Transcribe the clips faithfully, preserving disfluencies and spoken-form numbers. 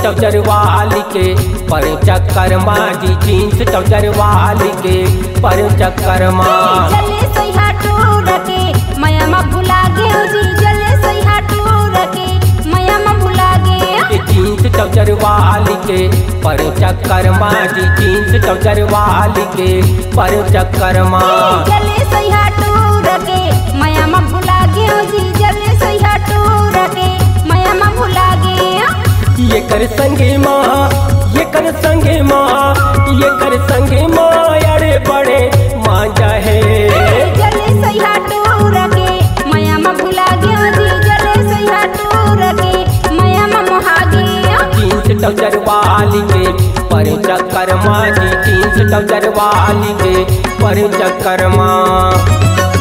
Trouser वाली के पर चक्कर माजी जीन्स ट्राउजर वाली के पर चक्कर माँ जले सैया टूर के माया मा भुला गए जी जले सैया टूर के माया मा भुला गए जीन्स ट्राउजर वाली के पर चक्कर माजी जीन्स ट्राउजर वाली के पर चक्कर माँ जले सैया टूर के माया मा भुला गए जी जले सैया टूर के माया मा भुला गए ये कर संगे माँ ये कर संगे माँ ये कर संगे माँ अरे बड़े मांझा है जले सैया टूर के माया मा भुला गए जी जले सैया टूर के माया मा मोहा गए जीन्स ट्राउजर वाली के पर चक्कर माँ जी जीन्स ट्राउजर वाली के पर चक्कर माँ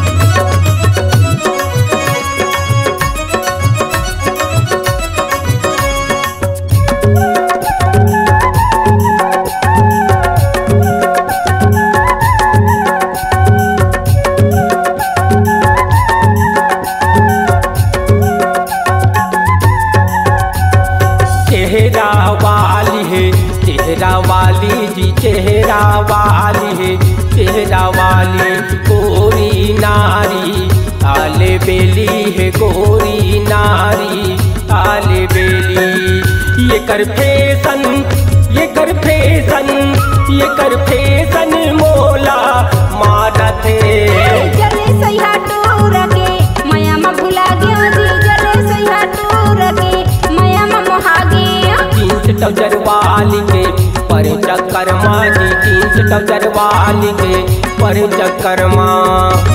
चेहरा वाली है चेहरा वाली जी चेहरा वाली है चेहरा वाली गोरी नारी आले बेली है गोरी नारी आले बेली ये कर फैशन ये कर फैशन ये कर फैशन मोला मारा थे जले सैया टूर के माया मा भुला गए जी जले सैया टूर के माया मा मोहा गए जीन्स ट्राउजर वाली के पर चक्कर माँ जी जीन्स ट्राउजर वाली के पर चक्कर माँ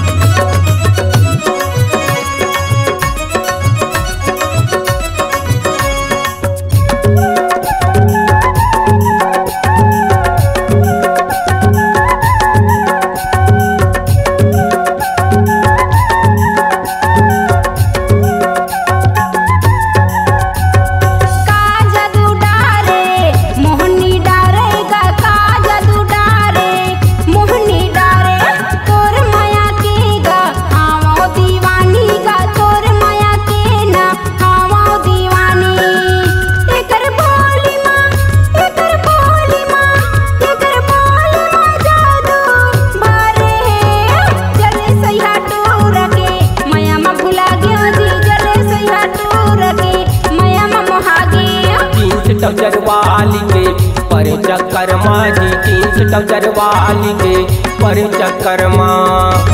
ट्राउजर वाली के पर चक्कर माँ जी जीन्स ट्राउजर वाली के पर चक्कर माँ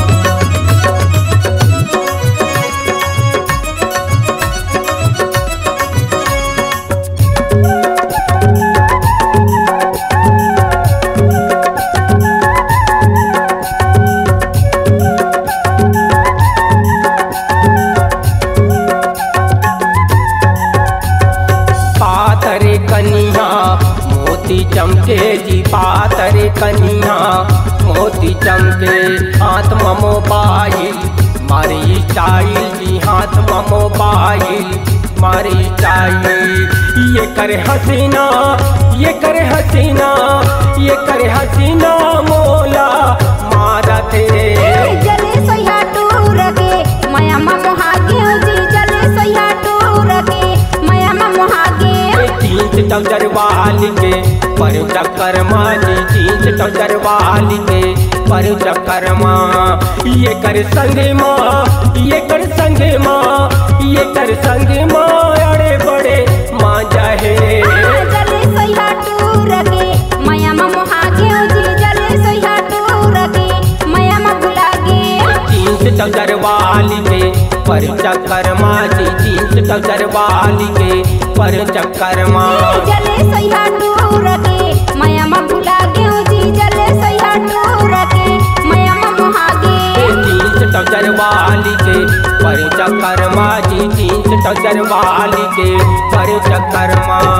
कनिया मोती चमके जी पातरे कनिया मोती चमके हाथ में मोबाइल मारी स्टाइल जी हाथ में मोबाइल मारी स्टाइल ये करे हसीना ये करे हसीना ये करे हसीना मोला मारा थे जले सैया टूर के माया मा मोहा गए जी जले सैया टूर के माया मा मोहा गए जीन्स ट्राउजर वाली के पर चक्कर माँ जी जीन्स ट्राउजर वाली के पर चक्कर माँ ये कर संगे माँ ये कर संगे माँ ये कर संगे माँ अड़े बड़े मांझा है जले सैया टूर के माया मा मोहा गए जी जले सैया टूर के माया मा भुला गए जीन्स ट्राउजर वाली के पर चक्कर माँ जी जीन्स ट्राउजर वाली के पर चक्कर माँ जले सैया टूर के माया मा भुला गए जी जले सैया टूर के माया मा मोहा गए जीन्स ट्राउजर वाली के पर चक्कर माँ जी जीन्स ट्राउजर वाली के पर चक्कर माँ।